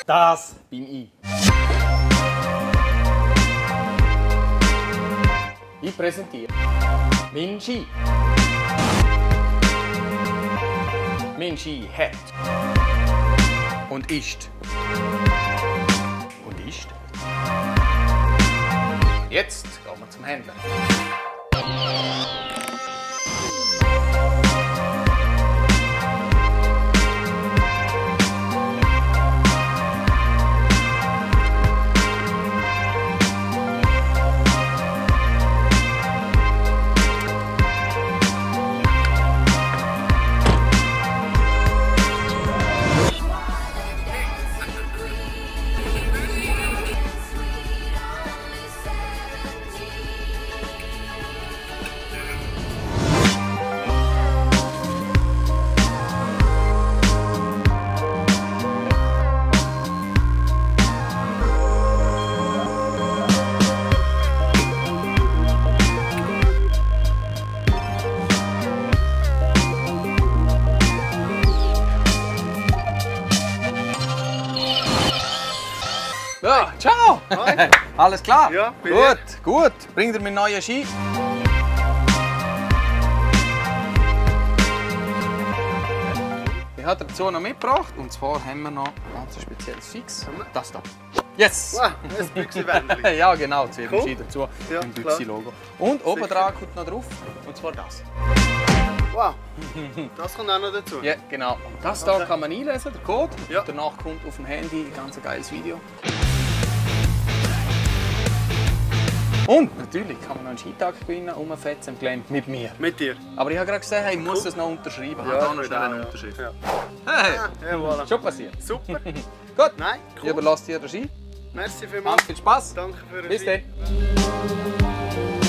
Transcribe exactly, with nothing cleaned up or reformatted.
Das bin ich. Ich präsentiere mein Ski. Mein Ski hat und ist und ist. Jetzt gehen wir zum Händler. Ja, ciao! Hi. Alles klar? Ja, bei gut, gut. Bring dir meinen neuen Ski. Ich habe dazu noch mitgebracht. Und zwar haben wir noch ein ganz spezielles Fix. Das da. Yes! Wow, ein Büchsenwändchen. Ja, genau. Zu jedem Cool. Ski dazu. Ja, Ein Büchsi-Logo. Und oben dran kommt noch drauf. Und zwar das. Wow, das kommt auch noch dazu. Ja, genau. Und das Okay. da kann man einlesen, der Code. Ja. Und danach kommt auf dem Handy ein ganz geiles Video. Und natürlich kann man noch einen Skitag gewinnen, umfetzen im Gelände mit mir. Mit dir? Aber ich habe gerade gesagt, hey, ich muss Cool. das noch unterschreiben. Ja, Ja, da noch ich schnell auch, eine ja. Unterschrift. Ja. Hey, Ja, voilà. schon passiert. Super. Gut, Nein, ich cool. überlasse dir den Ski. Merci Ganz vielmals. viel Spaß. Danke für den Bis Ski. dann.